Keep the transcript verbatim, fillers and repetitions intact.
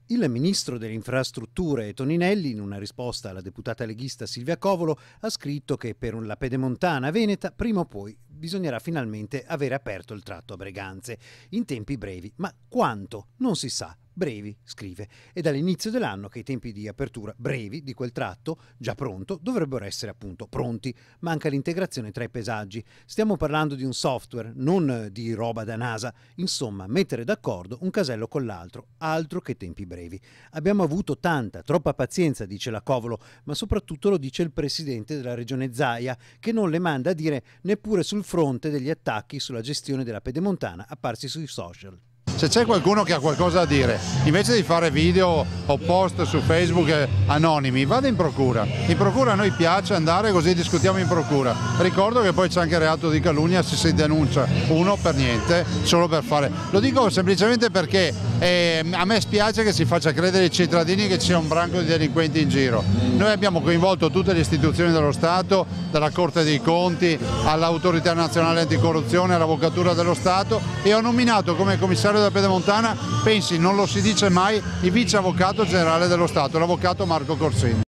Il ministro delle infrastrutture Toninelli, in una risposta alla deputata leghista Silvia Covolo, ha scritto che per la pedemontana veneta prima o poi bisognerà finalmente avere aperto il tratto a Breganze, in tempi brevi. Ma quanto? Non si sa. Brevi, scrive, e dall'inizio dell'anno che i tempi di apertura brevi di quel tratto, già pronto, dovrebbero essere appunto pronti. Manca l'integrazione tra i pesaggi. Stiamo parlando di un software, non di roba da NASA. Insomma, mettere d'accordo un casello con l'altro, altro che tempi brevi. Abbiamo avuto tanta, troppa pazienza, dice la Covolo, ma soprattutto lo dice il presidente della regione Zaia, che non le manda a dire neppure sul fronte degli attacchi sulla gestione della pedemontana apparsi sui social. Se c'è qualcuno che ha qualcosa da dire, invece di fare video o post su Facebook anonimi, vada in procura. In procura a noi piace andare, così discutiamo in procura. Ricordo che poi c'è anche reato di calunnia se si denuncia uno per niente, solo per fare. Lo dico semplicemente perché eh, a me spiace che si faccia credere ai cittadini che c'è un branco di delinquenti in giro. Noi abbiamo coinvolto tutte le istituzioni dello Stato, dalla Corte dei Conti all'Autorità Nazionale Anticorruzione, all'Avvocatura dello Stato, e ho nominato come commissario della pedemontana, pensi, non lo si dice mai, il vice avvocato generale dello Stato, l'avvocato Marco Corsini.